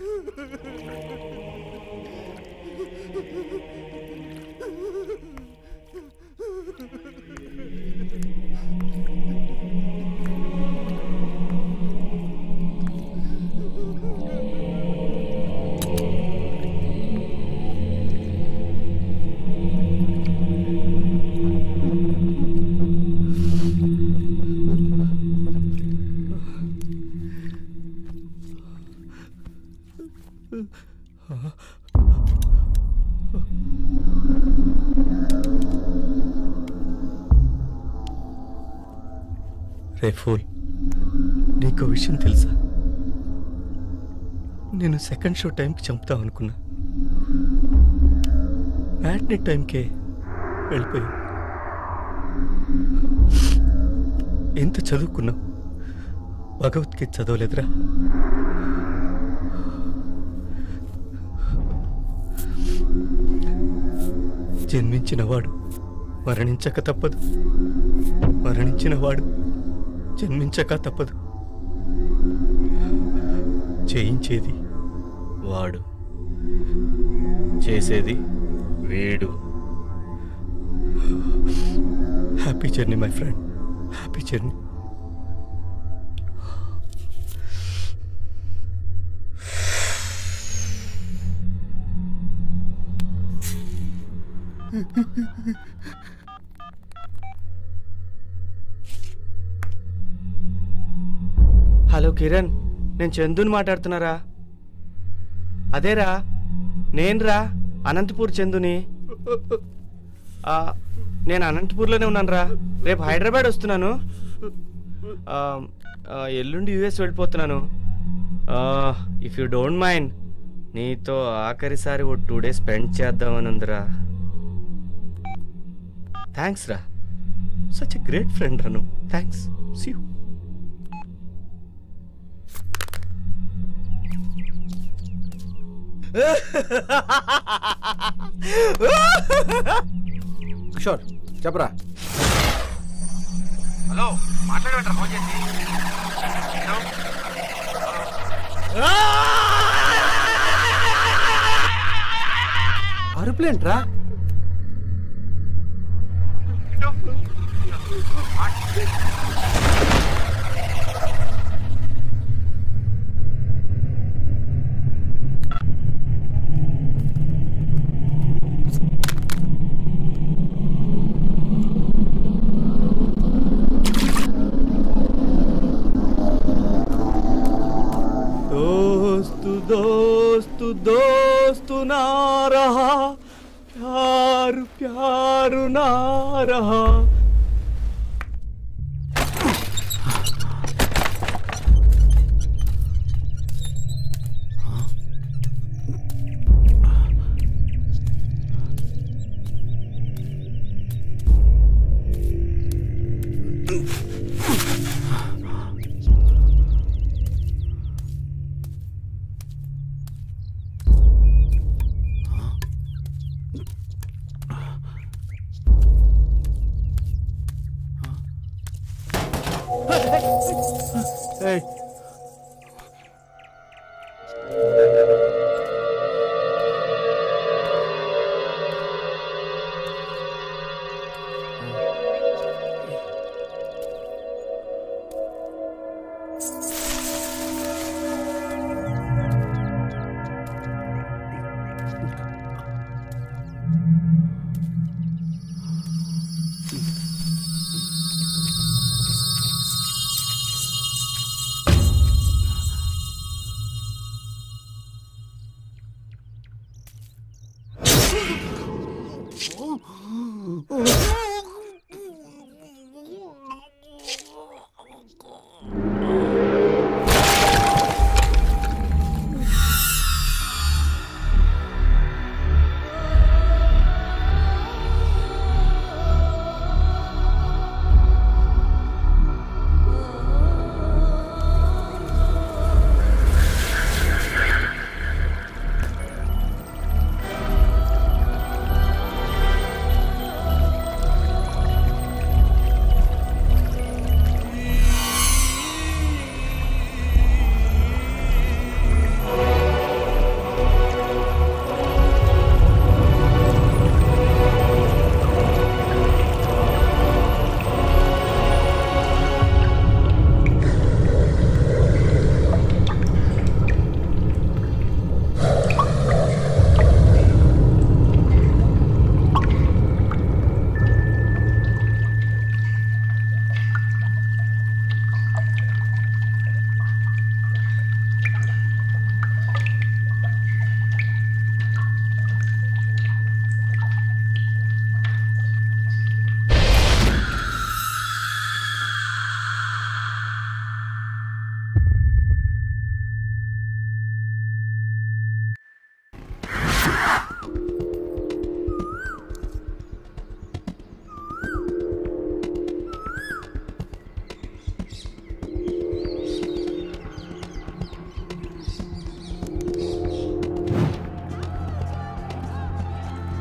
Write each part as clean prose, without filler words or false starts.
రే pool, నీకు విషయం తెలుసా? నేను సెకండ్ షో టైంకి చంపుతావు అనుకున్నా. మ్యాట్నీ టైంకే వెళ్ళిపోయావు. ఎంత చదువుకున్నావు, భగవద్గీత చదవలేదురా? జన్మించినవాడు మరణించక తప్పదు, మరణించినవాడు జన్మించక తప్పదు. చేయించేది వాడు, చేసేది వీడు. Happy journey my friend, happy journey. Hello Kiran, నేను చందుని మాట్లాడుతున్నారా? అదేరా, నేనురా, అనంతపూర్ చందుని. నేను అనంతపూర్లోనే ఉన్నానురా. రేపు హైదరాబాద్ వస్తున్నాను. ఎల్లుండి యూఎస్ వెళ్ళిపోతున్నాను. ఇఫ్ యూ డోంట్ మైండ్, నీతో ఆఖరిసారి ఓ 2 days స్పెండ్ చేద్దామని ఉందిరా. థ్యాంక్స్ రా, సచ్ ఎ గ్రేట్ ఫ్రెండ్ రా నువ్వు. థ్యాంక్స్. See you. కిషోర్ చెప్పరా. హలో, మాట్లాడేట్రా ఫోన్ చేసి? అరుపులేంట్రా? दोस्त दोस्त ना रहा, प्यार प्यार ना रहा. Hey.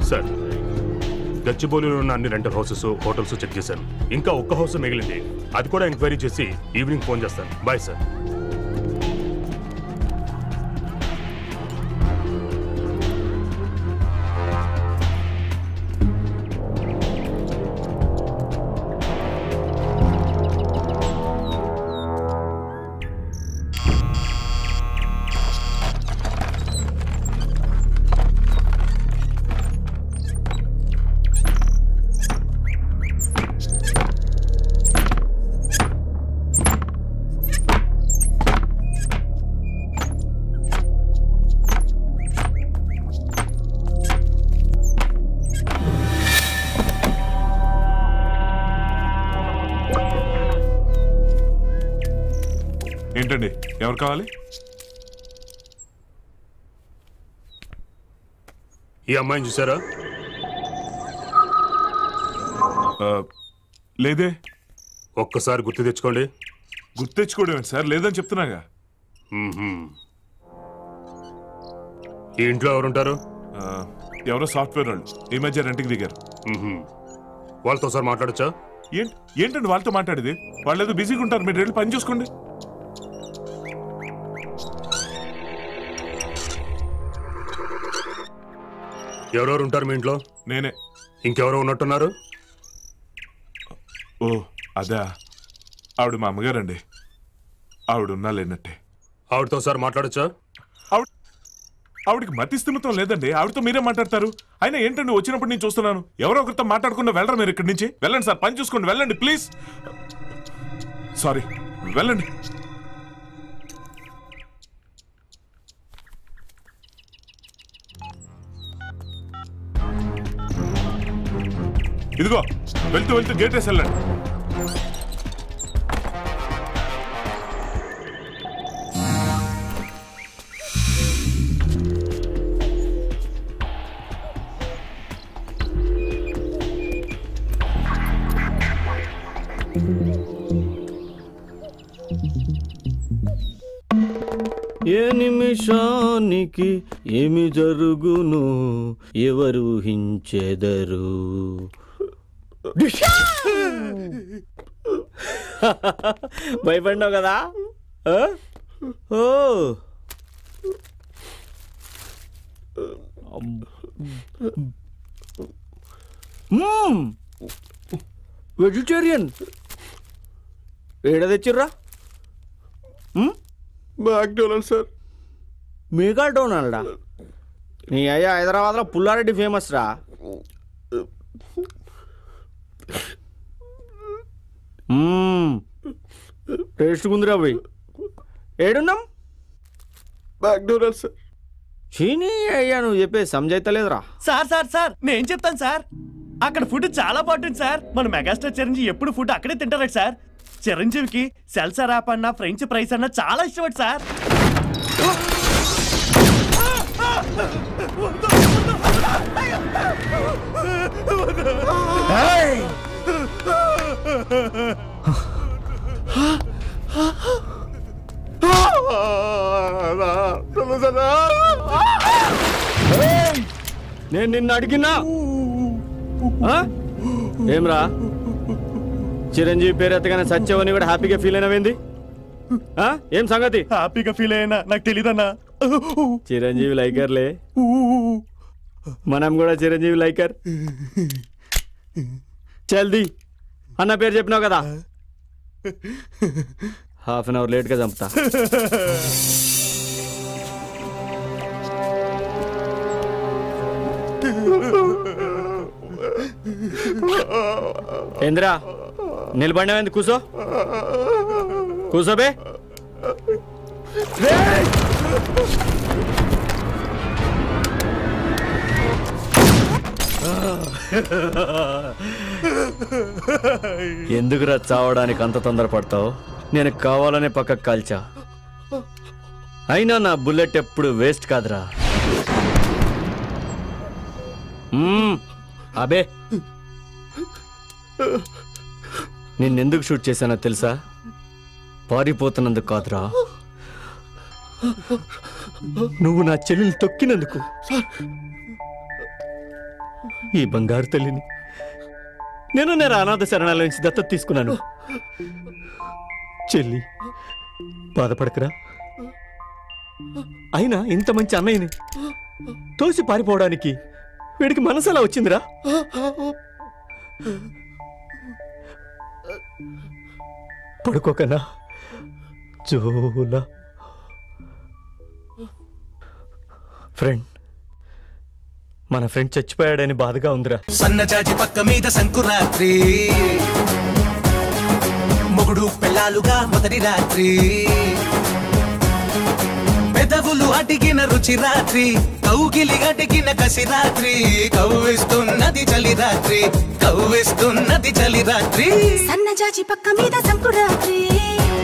సార్, గచ్చిబౌలిలో ఉన్న అన్ని రెంటల్ హౌసెస్, హోటల్స్ చెక్ చేశాను. ఇంకా ఒక్క హౌస్ మిగిలింది. అది కూడా ఎంక్వైరీ చేసి ఈవినింగ్ ఫోన్ చేస్తాను. Bye sir. ఏంటండి, ఎవరు కావాలి? ఈ అమ్మాయిని చూసారా? లేదే. ఒక్కసారి గుర్తు తెచ్చుకోండి. గుర్తు తెచ్చుకోవడం సార్, లేదని చెప్తున్నాగా. ఈ ఇంట్లో ఎవరుంటారు? ఎవరో సాఫ్ట్వేర్ వాళ్ళు ఈ మధ్య రెంట్కి దిగారు. వాళ్ళతో సార్ మాట్లాడచ్చా? ఏంటండి వాళ్ళతో మాట్లాడేది? వాళ్ళు ఏదో బిజీగా ఉంటారు, మీరు వెళ్ళి పని చూసుకోండి. ఎవరెవరు ఉంటారు మీ ఇంట్లో? నేనే. ఇంకెవరో ఉన్నట్టున్నారు? ఓ అదా, ఆవిడ మా అమ్మగారండి. ఆవిడ ఉన్నా లేనట్టే. ఆవిడతో సార్ మాట్లాడచ్చా? ఆవిడకి మతి స్థిమితం లేదండి. ఆవిడతో మీరే మాట్లాడతారు. అయినా ఏంటండి, వచ్చినప్పుడు నేను చూస్తున్నాను. ఎవరో ఒకరితో మాట్లాడకుండా వెళ్ళరా మీరు ఇక్కడి నుంచి? వెళ్ళండి సార్, పని చూసుకోండి, వెళ్ళండి ప్లీజ్. సారీ, వెళ్ళండి. ఇదిగో వెళ్తూ వెళ్తూ గేట్ వేసి వెళ్ళండి. ఏ నిమిషానికి ఏమి జరుగును ఎవరు ఊహించెదరు. భయపడినావు కదా? ఓ వెజిటేరియన్ ఏడ తెచ్చిర్రా? McDonald sir. మెగా డొనాల్డా? నీ అయ్యా హైదరాబాద్లో పుల్లారెడ్డి ఫేమస్ రా. టేస్ట్ కుందిరా పోయి. ఏడున్నాం? McDonald sir. చీనీ అయ్యా నువ్వు చెప్పేది సమజైతలేదురా. సార్ సార్ సార్ నేను చెప్తాను సార్. అక్కడ ఫుడ్ చాలా బాగుంటుంది సార్. మన మెగాస్టార్ చిరంజీవి ఎప్పుడు ఫుడ్ అక్కడే తింటారట సార్. చిరంజీవికి సెల్సా ర్యాప్ అన్న ఫ్రెంచ్ ఫ్రైస్ అన్న చాలా ఇష్టపడు సార్. నేను నిన్ను అడిగినా ఏమ్రా, చిరంజీవి పేరు ఎత్తగానే సత్యవని కూడా హ్యాపీగా ఫీల్ అయినవేంది? ఏం సంగతి? హ్యాపీగా ఫీల్ అయినా నాకు తెలీదన్నా. చిరంజీవి లైకర్లే, మనం కూడా చిరంజీవి లైకర్. చల్ది అన్న పేరు చెప్పినావు కదా, హాఫ్ అన్ అవర్ లేట్గా చంపుతా. ఏంద్రా నిలబడినవేంది? కూసో కూసోబే. ఎందుకురా చావడానికి అంత తొందరపడతావు? నేను కావాలనే పక్కకు కాల్చా. అయినా నా బుల్లెట్ ఎప్పుడు వేస్ట్ కాదురా. అబే నిన్నెందుకు షూట్ చేశానో తెలుసా? పారిపోతున్నందుకు కాదురా, నువ్వు నా చెల్లెలు తొక్కినందుకు. ఈ బంగారు తల్లిని నేను అనాథ శరణాలయం నుంచి దత్తత తీసుకున్నాను. చెల్లి బాధపడకరా. అయినా ఇంత మంచి అన్నయ్యని తోసి పారిపోవడానికి వీడికి మనసు ఎలా వచ్చిందిరా? పడుకోకనా జోలా. ఫ్రెండ్, మన ఫ్రెండ్ చచ్చిపోయాడని బాధగా ఉందిరా. సన్నజాజి పక్క మీద సంకురాత్రి, మొగుడు పెళ్ళాలుగా మొదటి రాత్రి, పెదవులు అడిగిన రుచి రాత్రి, కౌగిలి అడిగిన కసి రాత్రి, కవ్విస్తున్నది చలి రాత్రి, కవ్విస్తున్నది చలి రాత్రి. సన్నజాజి పక్క మీద సంకురాత్రి,